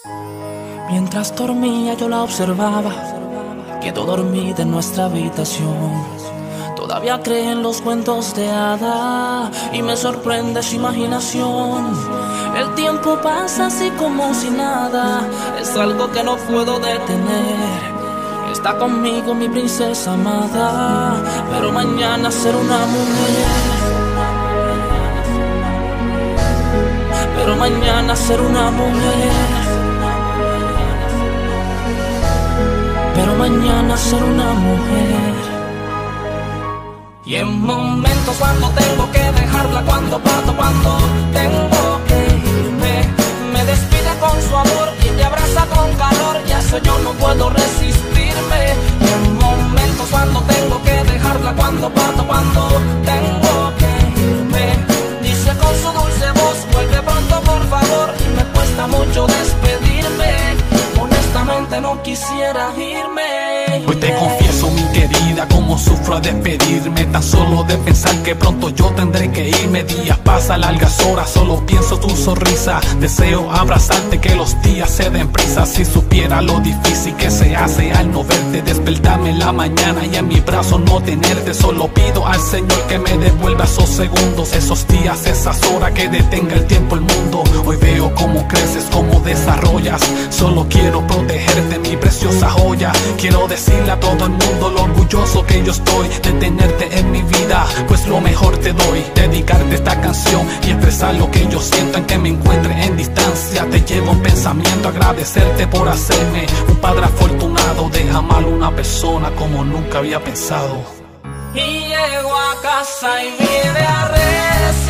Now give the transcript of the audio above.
Mientras dormía yo la observaba, quedó dormida en nuestra habitación. Todavía cree en los cuentos de hada y me sorprende su imaginación. El tiempo pasa así como si nada, es algo que no puedo detener. Está conmigo mi princesa amada, pero mañana será una mujer. Pero mañana será una mujer. Pero mañana será una mujer. Y en momentos cuando tengo que dejarla, cuando parto, cuando tengo que irme, me despide con su amor y te abraza con calor, y a eso yo no puedo resistirme. Y en momentos cuando tengo que dejarla, cuando parto, cuando tengo que irme, dice con su dulce voz, vuelve pronto por favor, y me cuesta mucho despedirme. Honestamente no quisiera irme. Hoy te confieso, mi querida, cómo sufro a despedirme. Tan solo de pensar que pronto yo tendré que irme. Días pasan, largas horas, solo pienso tu sonrisa. Deseo abrazarte, que los días se den prisa. Si supiera lo difícil que se hace al no verte, despertarme en la mañana y en mi brazo no tenerte. Solo pido al Señor que me devuelva esos segundos, esos días, esas horas, que detenga el tiempo, el mundo. Hoy veo cómo creces, cómo desarrollas. Solo quiero protegerte, mi preciosa joya. Quiero decirle a todo el mundo lo orgulloso que yo estoy de tenerte en mi vida, pues lo mejor te doy. Dedicarte esta canción y expresar lo que yo siento en que me encuentre en distancia. Te llevo en pensamiento, agradecerte por hacerme un padre afortunado, de amar a una persona como nunca había pensado. Y llego a casa y viene a rezar.